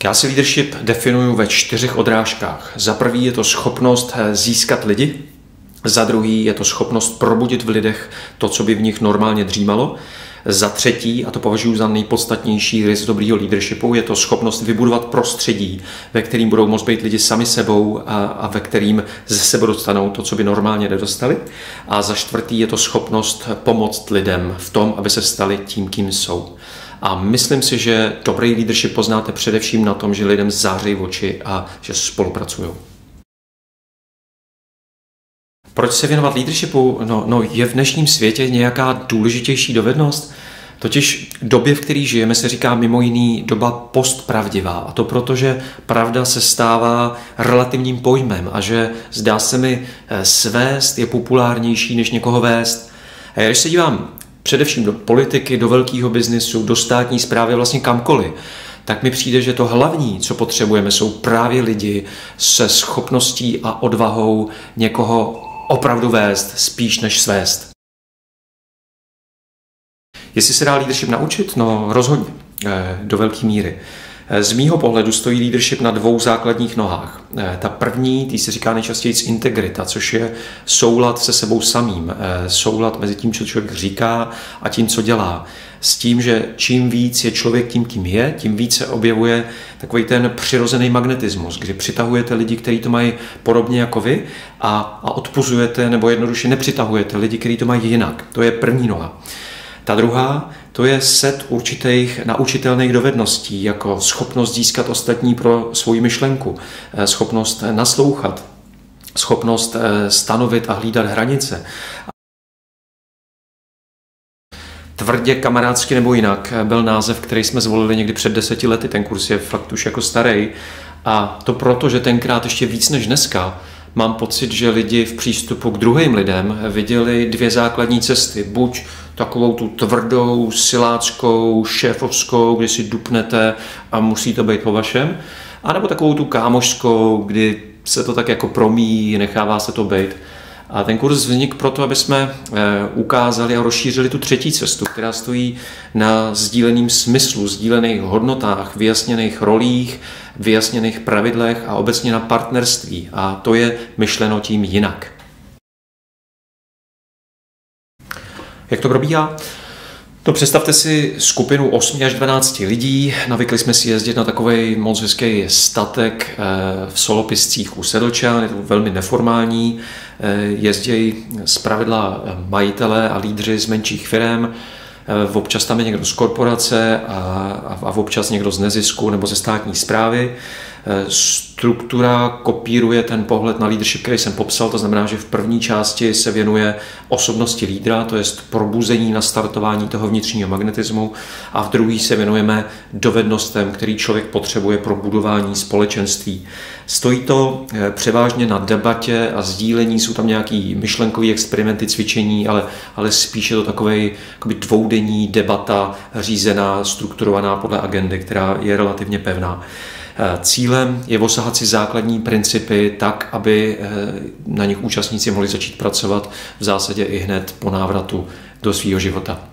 Já si leadership definuju ve 4 odrážkách. Za prvý je to schopnost získat lidi, za druhý je to schopnost probudit v lidech to, co by v nich normálně dřímalo. Za třetí, a to považuji za nejpodstatnější rys dobrýho leadershipu, je to schopnost vybudovat prostředí, ve kterým budou moct být lidi sami sebou a ve kterým ze sebe dostanou to, co by normálně nedostali. A za čtvrtý je to schopnost pomoct lidem v tom, aby se stali tím, kým jsou. A myslím si, že dobrý leadership poznáte především na tom, že lidem září oči a že spolupracují. Proč se věnovat leadershipu? No, je v dnešním světě nějaká důležitější dovednost? Totiž v době, v které žijeme, se říká mimo jiný doba postpravdivá. A to proto, že pravda se stává relativním pojmem a že zdá se mi svést je populárnější, než někoho vést. A když se dívám především do politiky, do velkého biznisu, do státní správy, vlastně kamkoliv, tak mi přijde, že to hlavní, co potřebujeme, jsou právě lidi se schopností a odvahou někoho opravdu vést, spíš než svést. Jestli se dá leadership naučit? No rozhodně, do velké míry. Z mýho pohledu stojí leadership na 2 základních nohách. Ta první, tý se říká nejčastěji integrita, což je soulad se sebou samým, soulad mezi tím, co člověk říká a tím, co dělá. S tím, že čím víc je člověk tím, kým je, tím víc se objevuje takový ten přirozený magnetismus, kdy přitahujete lidi, kteří to mají podobně jako vy a odpuzujete nebo jednoduše nepřitahujete lidi, kteří to mají jinak. To je první noha. Ta druhá, to je set určitých naučitelných dovedností, jako schopnost získat ostatní pro svou myšlenku, schopnost naslouchat, schopnost stanovit a hlídat hranice. Tvrdě, kamarádsky nebo jinak byl název, který jsme zvolili někdy před 10 lety. Ten kurz je fakt už jako starý. A to proto, že tenkrát ještě víc než dneska mám pocit, že lidi v přístupu k druhým lidem viděli 2 základní cesty. Buď takovou tu tvrdou, siláckou, šéfovskou, kdy si dupnete a musí to být po vašem, anebo takovou tu kámošskou, kdy se to tak jako promíjí, nechává se to být. A ten kurz vznikl proto, aby jsme ukázali a rozšířili tu třetí cestu, která stojí na sdíleném smyslu, sdílených hodnotách, vyjasněných rolích, vyjasněných pravidlech a obecně na partnerství. A to je myšleno tím jinak. Jak to probíhá? No, představte si skupinu 8 až 12 lidí. Navykli jsme si jezdit na takovej moc hezký statek v Solopiscích u Sedlčan, je to velmi neformální. Jezdí zpravidla majitelé a lídři z menších firem. Občas tam je někdo z korporace a občas někdo z nezisku nebo ze státní správy. Struktura kopíruje ten pohled na leadership, který jsem popsal, to znamená, že v první části se věnuje osobnosti lídra, to je probuzení, nastartování toho vnitřního magnetismu, a v druhé se věnujeme dovednostem, který člověk potřebuje pro budování společenství. Stojí to převážně na debatě a sdílení, jsou tam nějaký myšlenkový experimenty, cvičení, ale spíše to takovej dvoudenní debata řízená, strukturovaná podle agendy, která je relativně pevná. Cílem je osahat si základní principy tak, aby na nich účastníci mohli začít pracovat v zásadě i hned po návratu do svého života.